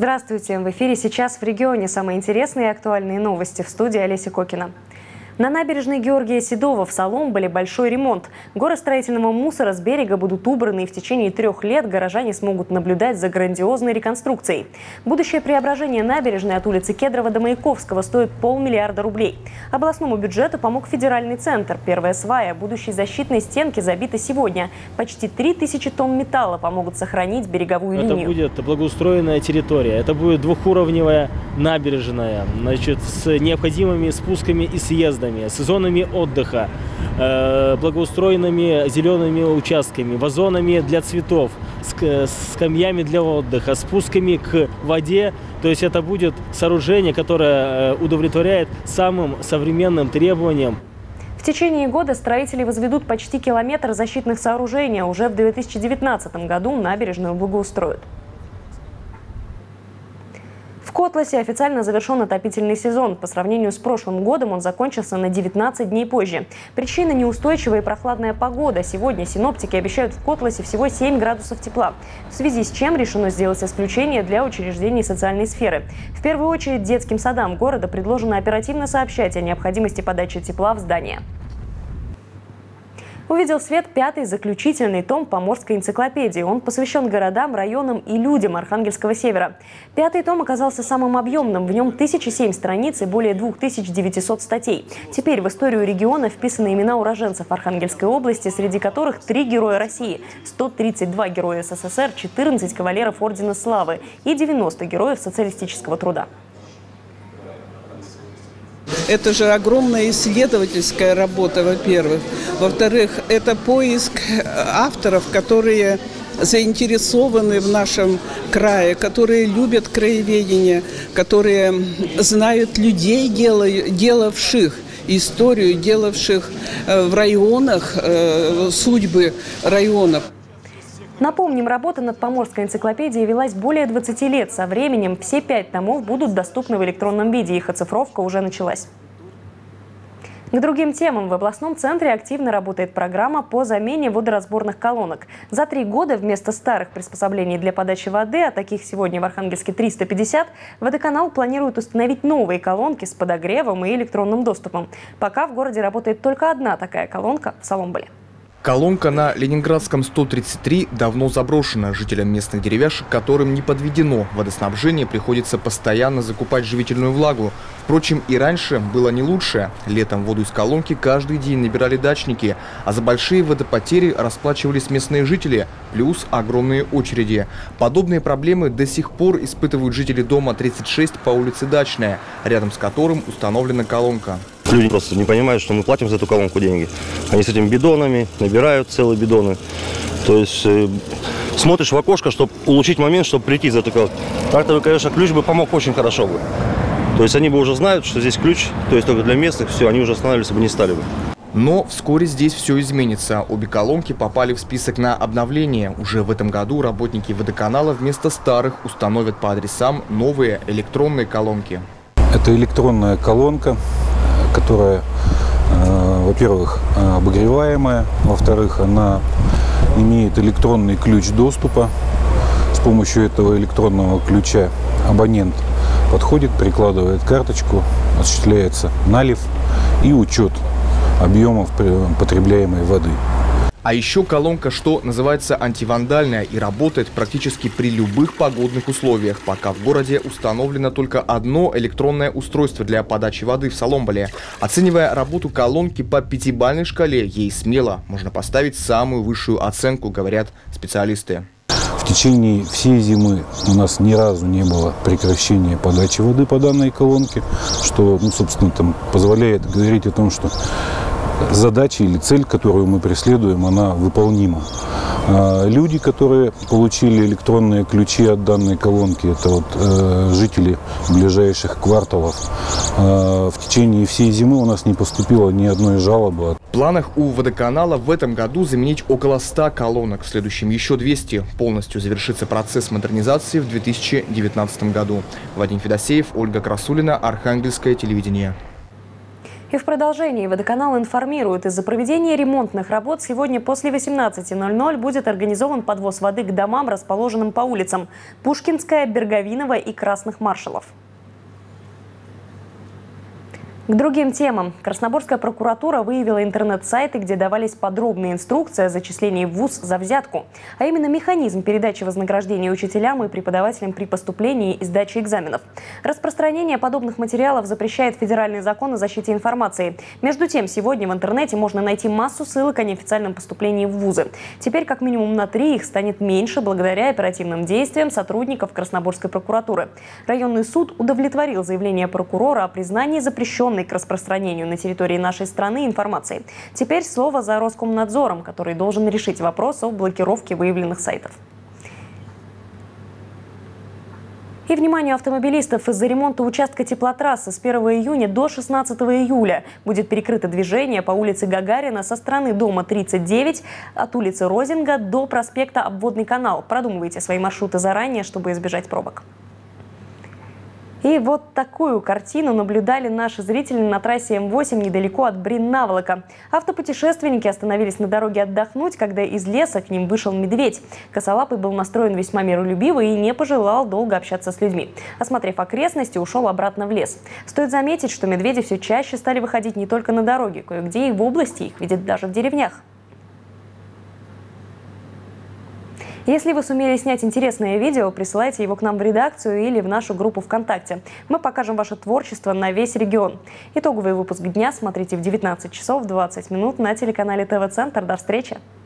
Здравствуйте! В эфире «Сейчас в регионе» самые интересные и актуальные новости. В студии Олеся Кокина. На набережной Георгия Седова в Соломболе большой ремонт. Горы строительного мусора с берега будут убраны, и в течение 3 лет горожане смогут наблюдать за грандиозной реконструкцией. Будущее преображение набережной от улицы Кедрова до Маяковского стоит 500 миллиона рублей. Областному бюджету помог федеральный центр. Первая свая будущей защитной стенки забита сегодня. Почти 3000 тонн металла помогут сохранить береговую линию. Это будет благоустроенная территория. Это будет двухуровневая набережная, с необходимыми спусками и съездами, с зонами отдыха, благоустроенными зелеными участками, вазонами для цветов, скамьями для отдыха, спусками к воде. То есть это будет сооружение, которое удовлетворяет самым современным требованиям. В течение года строители возведут почти километр защитных сооружений. Уже в 2019 году набережную благоустроят. В Котласе официально завершен отопительный сезон. По сравнению с прошлым годом он закончился на 19 дней позже. Причина – неустойчивая и прохладная погода. Сегодня синоптики обещают в Котласе всего 7 градусов тепла. В связи с чем решено сделать исключение для учреждений социальной сферы. В первую очередь детским садам города предложено оперативно сообщать о необходимости подачи тепла в здание. Увидел свет 5-й заключительный том Поморской энциклопедии. Он посвящен городам, районам и людям Архангельского севера. 5-й том оказался самым объемным. В нем 1007 страниц и более 2900 статей. Теперь в историю региона вписаны имена уроженцев Архангельской области, среди которых 3 героя России, 132 героя СССР, 14 кавалеров Ордена Славы и 90 героев социалистического труда. Это же огромная исследовательская работа, во-первых. Во-вторых, это поиск авторов, которые заинтересованы в нашем крае, которые любят краеведение, которые знают людей, делавших историю, делавших в районах, судьбы районов. Напомним, работа над Поморской энциклопедией велась более 20 лет. Со временем все 5 томов будут доступны в электронном виде. Их оцифровка уже началась. К другим темам. В областном центре активно работает программа по замене водоразборных колонок. За 3 года вместо старых приспособлений для подачи воды, а таких сегодня в Архангельске 350, водоканал планирует установить новые колонки с подогревом и электронным доступом. Пока в городе работает только одна такая колонка в Соломболе. Колонка на Ленинградском 133 давно заброшена. Жителям местных деревяшек, которым не подведено водоснабжение, приходится постоянно закупать живительную влагу. Впрочем, и раньше было не лучше. Летом воду из колонки каждый день набирали дачники, а за большие водопотери расплачивались местные жители, плюс огромные очереди. Подобные проблемы до сих пор испытывают жители дома 36 по улице Дачная, рядом с которым установлена колонка. Люди просто не понимают, что мы платим за эту колонку деньги. Они с этими бидонами набирают целые бидоны. То есть смотришь в окошко, чтобы улучшить момент, чтобы прийти за эту колонку. Так-то, конечно, ключ бы помог очень хорошо бы. То есть они бы уже знают, что здесь ключ, то есть только для местных, все, они уже останавливаться бы не стали бы. Но вскоре здесь все изменится. Обе колонки попали в список на обновление. Уже в этом году работники водоканала вместо старых установят по адресам новые электронные колонки. Это электронная колонка, которая, во-первых, обогреваемая, во-вторых, она имеет электронный ключ доступа. С помощью этого электронного ключа абонент подходит, прикладывает карточку, осуществляется налив и учет объемов потребляемой воды. А еще колонка, что называется, антивандальная и работает практически при любых погодных условиях, пока в городе установлено только одно электронное устройство для подачи воды в Соломболе. Оценивая работу колонки по 5-бальной шкале, ей смело можно поставить самую высшую оценку, говорят специалисты. В течение всей зимы у нас ни разу не было прекращения подачи воды по данной колонке, что, собственно, позволяет говорить о том, что задача или цель, которую мы преследуем, она выполнима. Люди, которые получили электронные ключи от данной колонки, это жители ближайших кварталов, в течение всей зимы у нас не поступило ни одной жалобы. В планах у водоканала в этом году заменить около 100 колонок, в следующем еще 200. Полностью завершится процесс модернизации в 2019 году. Вадим Федосеев, Ольга Красулина, Архангельское телевидение. И в продолжении водоканал информирует, из-за проведения ремонтных работ сегодня после 18:00 будет организован подвоз воды к домам, расположенным по улицам Пушкинская, Берговинова и Красных Маршалов. К другим темам. Красноборская прокуратура выявила интернет-сайты, где давались подробные инструкции о зачислении в ВУЗ за взятку, а именно механизм передачи вознаграждения учителям и преподавателям при поступлении и сдаче экзаменов. Распространение подобных материалов запрещает федеральный закон о защите информации. Между тем, сегодня в интернете можно найти массу ссылок о неофициальном поступлении в вузы. Теперь как минимум на 3 их станет меньше благодаря оперативным действиям сотрудников Красноборской прокуратуры. Районный суд удовлетворил заявление прокурора о признании запрещенной к распространению на территории нашей страны информации. Теперь слово за Роскомнадзором, который должен решить вопрос о блокировке выявленных сайтов. И вниманию автомобилистов, из-за ремонта участка теплотрассы с 1 июня до 16 июля будет перекрыто движение по улице Гагарина со стороны дома 39 от улицы Розинга до проспекта Обводный канал. Продумывайте свои маршруты заранее, чтобы избежать пробок. И вот такую картину наблюдали наши зрители на трассе М8 недалеко от Брин-Наволока. Автопутешественники остановились на дороге отдохнуть, когда из леса к ним вышел медведь. Косолапый был настроен весьма миролюбиво и не пожелал долго общаться с людьми. Осмотрев окрестности, ушел обратно в лес. Стоит заметить, что медведи все чаще стали выходить не только на дороге, кое-где и в области, их видят даже в деревнях. Если вы сумели снять интересное видео, присылайте его к нам в редакцию или в нашу группу ВКонтакте. Мы покажем ваше творчество на весь регион. Итоговый выпуск дня смотрите в 19 часов 20 минут на телеканале ТВ-центр. До встречи!